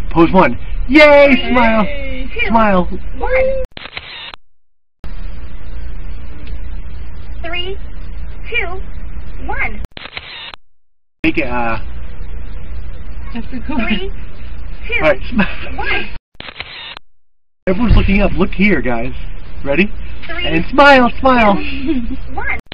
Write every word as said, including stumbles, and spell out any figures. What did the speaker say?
Pose one. Yay! Three, Smile. two, Smile. One. Three, two, one. Make it, uh... Three, two, Alright, smile. one. Everyone's looking up. Look here, guys. Ready? Three, And smile, smile. two, one.